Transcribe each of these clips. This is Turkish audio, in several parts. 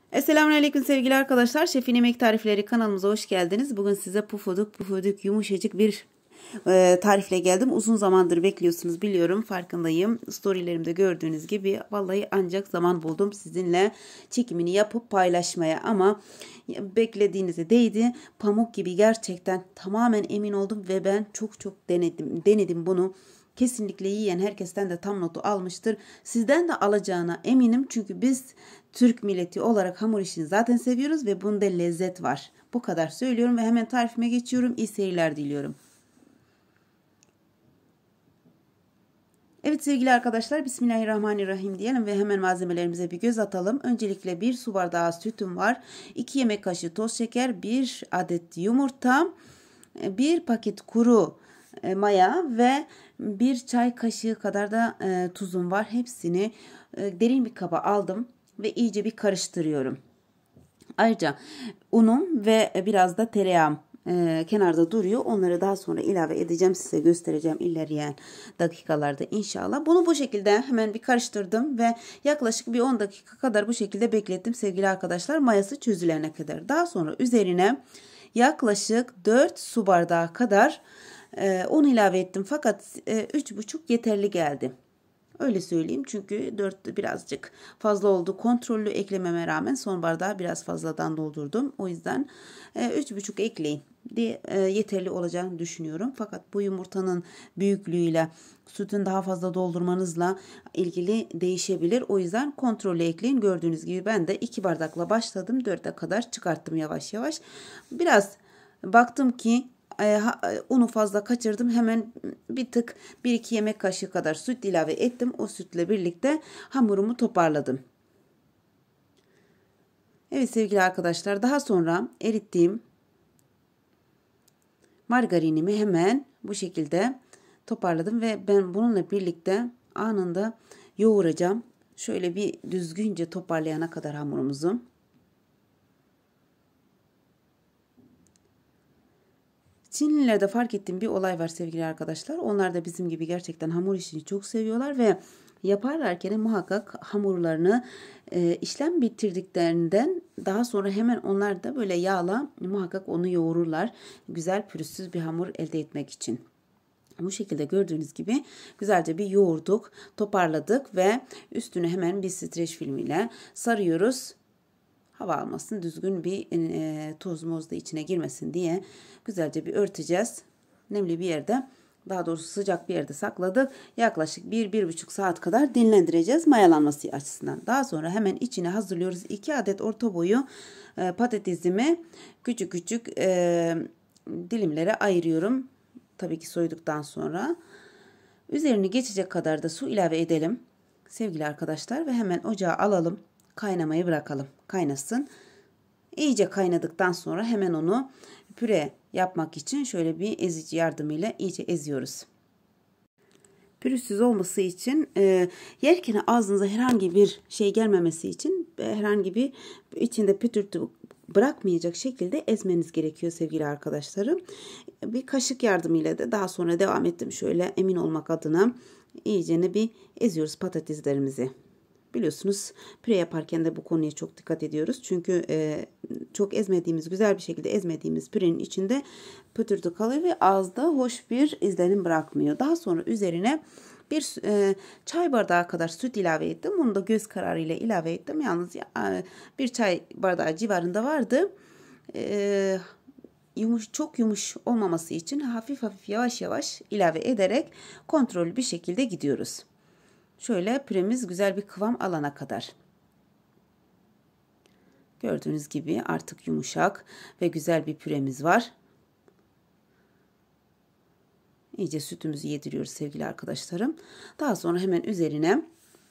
Selamünaleyküm sevgili arkadaşlar. Şefin Yemek Tarifleri kanalımıza hoş geldiniz. Bugün size pufuduk yumuşacık bir tarifle geldim. Uzun zamandır bekliyorsunuz biliyorum, farkındayım. Storylerimde gördüğünüz gibi vallahi ancak zaman buldum sizinle çekimini yapıp paylaşmaya, ama beklediğinize değdi. Pamuk gibi, gerçekten tamamen emin oldum ve ben çok denedim bunu. Kesinlikle yiyen herkesten de tam notu almıştır. Sizden de alacağına eminim. Çünkü biz Türk milleti olarak hamur işini zaten seviyoruz ve bunda lezzet var. Bu kadar söylüyorum ve hemen tarifime geçiyorum. İyi seyirler diliyorum. Evet sevgili arkadaşlar, Bismillahirrahmanirrahim diyelim ve hemen malzemelerimize bir göz atalım. Öncelikle 1 su bardağı sütüm var. 2 yemek kaşığı toz şeker, 1 adet yumurta, 1 paket kuru maya ve 1 çay kaşığı kadar da tuzum var. Hepsini derin bir kaba aldım ve iyice bir karıştırıyorum. Ayrıca unum ve biraz da tereyağım kenarda duruyor. Onları daha sonra ilave edeceğim. Size göstereceğim ilerleyen dakikalarda inşallah. Bunu bu şekilde hemen bir karıştırdım ve yaklaşık bir 10 dakika kadar bu şekilde beklettim sevgili arkadaşlar. Mayası çözülene kadar. Daha sonra üzerine yaklaşık 4 su bardağı kadar un ilave ettim. Fakat 3,5 yeterli geldi. Öyle söyleyeyim, çünkü 4 birazcık fazla oldu. Kontrollü eklememe rağmen son bardağı biraz fazladan doldurdum. O yüzden 3,5 ekleyin diye yeterli olacağını düşünüyorum. Fakat bu yumurtanın büyüklüğüyle sütün daha fazla doldurmanızla ilgili değişebilir. O yüzden kontrollü ekleyin. Gördüğünüz gibi ben de 2 bardakla başladım. 4'e kadar çıkarttım yavaş yavaş. Biraz baktım ki unu fazla kaçırdım. Hemen bir tık 1-2 yemek kaşığı kadar süt ilave ettim. O sütle birlikte hamurumu toparladım. Evet sevgili arkadaşlar, daha sonra erittiğim margarinimi hemen bu şekilde toparladım ve ben bununla birlikte anında yoğuracağım. Şöyle bir düzgünce toparlayana kadar hamurumuzu. Çinlilerde fark ettiğim bir olay var sevgili arkadaşlar. Onlar da bizim gibi gerçekten hamur işini çok seviyorlar ve yaparlarken muhakkak hamurlarını işlem bitirdiklerinden daha sonra hemen onlar da böyle yağla muhakkak onu yoğururlar. Güzel pürüzsüz bir hamur elde etmek için. Bu şekilde gördüğünüz gibi güzelce bir yoğurduk, toparladık ve üstüne hemen bir streç filmiyle sarıyoruz. Hava almasın, düzgün bir toz moz da içine girmesin diye güzelce bir örteceğiz. Nemli bir yerde, daha doğrusu sıcak bir yerde sakladık. Yaklaşık 1-1,5 saat kadar dinlendireceğiz mayalanması açısından. Daha sonra hemen içine hazırlıyoruz. 2 adet orta boyu patatesimi küçük küçük dilimlere ayırıyorum. Tabii ki soyduktan sonra. Üzerini geçecek kadar da su ilave edelim sevgili arkadaşlar ve hemen ocağa alalım. Kaynamayı bırakalım. Kaynasın. İyice kaynadıktan sonra hemen onu püre yapmak için şöyle bir ezici yardımıyla iyice eziyoruz. Pürüzsüz olması için yerken ağzınıza herhangi bir şey gelmemesi için herhangi bir içinde pütürtü bırakmayacak şekilde ezmeniz gerekiyor sevgili arkadaşlarım. Bir kaşık yardımıyla da daha sonra devam ettim. Şöyle emin olmak adına iyicene bir eziyoruz patateslerimizi. Biliyorsunuz püre yaparken de bu konuya çok dikkat ediyoruz. Çünkü çok ezmediğimiz, güzel bir şekilde ezmediğimiz pürenin içinde pütürtü kalıyor ve ağızda hoş bir izlenim bırakmıyor. Daha sonra üzerine bir çay bardağı kadar süt ilave ettim. Bunu da göz kararıyla ilave ettim. Yalnız bir çay bardağı civarında vardı. Çok yumuş olmaması için hafif yavaş yavaş ilave ederek kontrollü bir şekilde gidiyoruz. Şöyle püremiz güzel bir kıvam alana kadar. Gördüğünüz gibi artık yumuşak ve güzel bir püremiz var. İyice sütümüzü yediriyoruz sevgili arkadaşlarım. Daha sonra hemen üzerine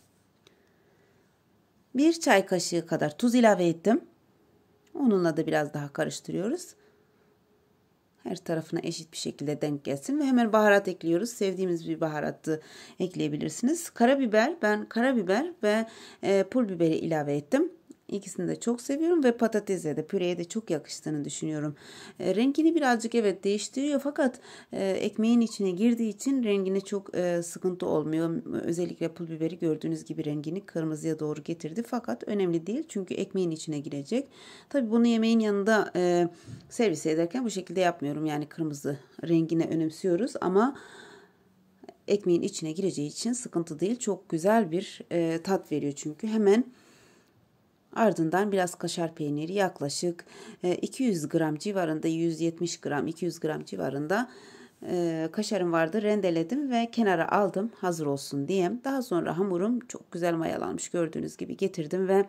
1 çay kaşığı kadar tuz ilave ettim. Onunla da biraz daha karıştırıyoruz. Her tarafına eşit bir şekilde denk gelsin ve hemen baharat ekliyoruz. Sevdiğimiz bir baharatı ekleyebilirsiniz. Karabiber, ben karabiber ve pul biberi ilave ettim. İkisini de çok seviyorum ve patatese de püreye de çok yakıştığını düşünüyorum. Rengini birazcık evet değiştiriyor fakat ekmeğin içine girdiği için rengine çok sıkıntı olmuyor. Özellikle pul biberi gördüğünüz gibi rengini kırmızıya doğru getirdi fakat önemli değil çünkü ekmeğin içine girecek. Tabii bunu yemeğin yanında servis ederken bu şekilde yapmıyorum. Yani kırmızı rengine önemsiyoruz ama ekmeğin içine gireceği için sıkıntı değil. Çok güzel bir tat veriyor çünkü. Hemen ardından biraz kaşar peyniri yaklaşık 200 gram civarında 170 gram 200 gram civarında kaşarım vardı. Rendeledim ve kenara aldım hazır olsun diye. Daha sonra hamurum çok güzel mayalanmış gördüğünüz gibi getirdim ve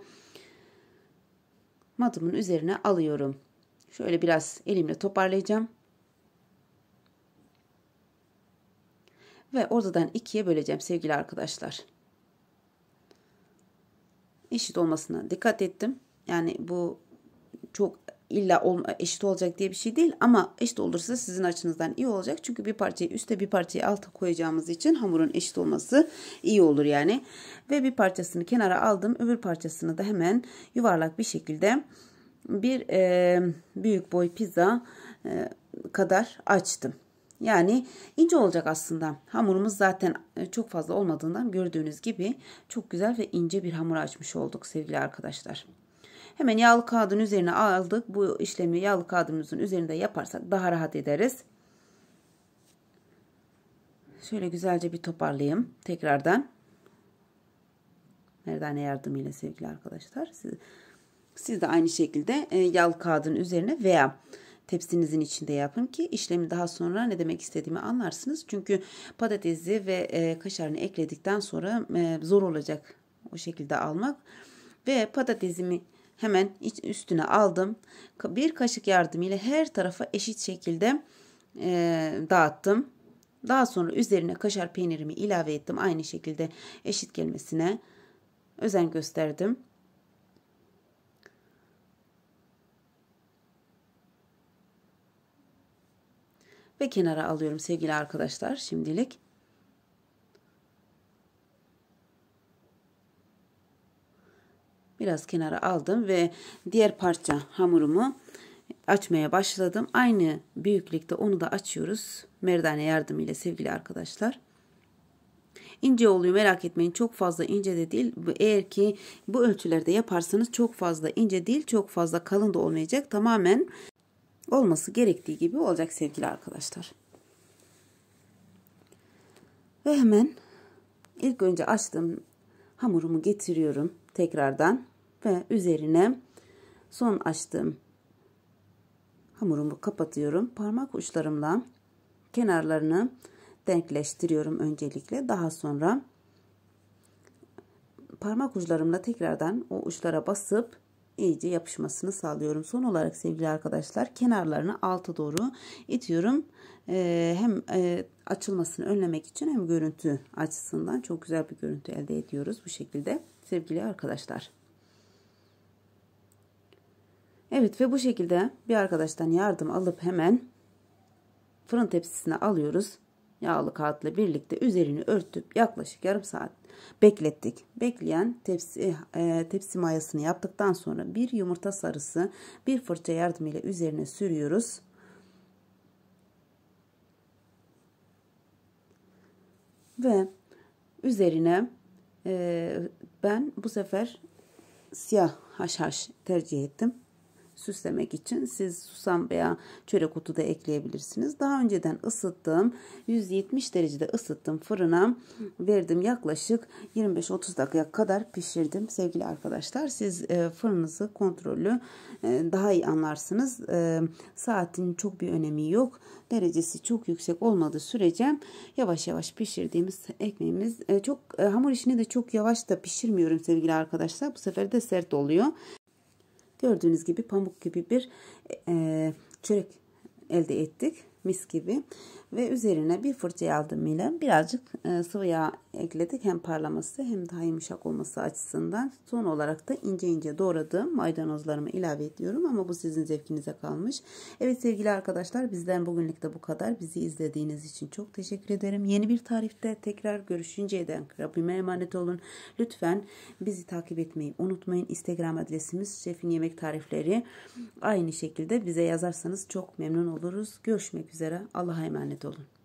matımın üzerine alıyorum. Şöyle biraz elimle toparlayacağım. Ve ortadan ikiye böleceğim sevgili arkadaşlar. Eşit olmasına dikkat ettim. Yani bu çok illa eşit olacak diye bir şey değil ama eşit olursa sizin açınızdan iyi olacak. Çünkü bir parçayı üste bir parçayı alta koyacağımız için hamurun eşit olması iyi olur yani. Ve bir parçasını kenara aldım. Öbür parçasını da hemen yuvarlak bir şekilde bir büyük boy pizza kadar açtım. Yani ince olacak aslında. Hamurumuz zaten çok fazla olmadığından gördüğünüz gibi çok güzel ve ince bir hamur açmış olduk sevgili arkadaşlar. Hemen yağlı kağıdın üzerine aldık. Bu işlemi yağlı kağıdımızın üzerinde yaparsak daha rahat ederiz. Şöyle güzelce bir toparlayayım tekrardan. Merdane yardımıyla sevgili arkadaşlar. Siz de aynı şekilde yağlı kağıdın üzerine veya tepsinizin içinde yapın ki işlemi daha sonra ne demek istediğimi anlarsınız. Çünkü patatesi ve kaşarını ekledikten sonra zor olacak o şekilde almak. Ve patatesimi hemen üstüne aldım. Bir kaşık yardımıyla her tarafa eşit şekilde dağıttım. Daha sonra üzerine kaşar peynirimi ilave ettim. Aynı şekilde eşit gelmesine özen gösterdim. Ve kenara alıyorum sevgili arkadaşlar şimdilik. Biraz kenara aldım ve diğer parça hamurumu açmaya başladım. Aynı büyüklükte onu da açıyoruz. Merdane yardımıyla sevgili arkadaşlar. İnce oluyor merak etmeyin. Çok fazla ince de değil. Eğer ki bu ölçülerde yaparsanız çok fazla ince değil, çok fazla kalın da olmayacak. Tamamen olması gerektiği gibi olacak sevgili arkadaşlar. Ve hemen ilk önce açtığım hamurumu getiriyorum tekrardan ve üzerine son açtığım hamurumu kapatıyorum. Parmak uçlarımla kenarlarını denkleştiriyorum öncelikle. Daha sonra parmak uçlarımla tekrardan o uçlara basıp iyice yapışmasını sağlıyorum. Son olarak sevgili arkadaşlar kenarlarını alta doğru itiyorum. Hem açılmasını önlemek için hem görüntü açısından çok güzel bir görüntü elde ediyoruz bu şekilde sevgili arkadaşlar. Evet ve bu şekilde bir arkadaştan yardım alıp hemen fırın tepsisine alıyoruz. Yağlı kağıtla birlikte üzerini örtüp yaklaşık yarım saat beklettik. Bekleyen tepsi mayasını yaptıktan sonra bir yumurta sarısı bir fırça yardımıyla üzerine sürüyoruz. Ve üzerine ben bu sefer siyah haşhaş tercih ettim. Süslemek için siz susam veya çörek otu da ekleyebilirsiniz. Daha önceden ısıttım. 170 derecede ısıttım fırına. Verdim yaklaşık 25-30 dakika kadar pişirdim sevgili arkadaşlar. Siz fırınınızı kontrollü daha iyi anlarsınız. Saatin çok bir önemi yok. Derecesi çok yüksek olmadığı sürece yavaş yavaş pişirdiğimiz ekmeğimiz hamur işini de çok yavaş da pişirmiyorum sevgili arkadaşlar. Bu sefer de sert oluyor. Gördüğünüz gibi pamuk gibi bir çörek elde ettik. Mis gibi. Ve üzerine bir fırça yardımıyla birazcık sıvı yağ ekledik. Hem parlaması hem daha yumuşak olması açısından. Son olarak da ince ince doğradığım maydanozlarımı ilave ediyorum. Ama bu sizin zevkinize kalmış. Evet sevgili arkadaşlar, bizden bugünlük de bu kadar. Bizi izlediğiniz için çok teşekkür ederim. Yeni bir tarifte tekrar görüşünceye dek Rabbime emanet olun. Lütfen bizi takip etmeyi unutmayın. Instagram adresimiz Şefin Yemek Tarifleri. Aynı şekilde bize yazarsanız çok memnun oluruz. Görüşmek üzere. Allah'a emanet olun.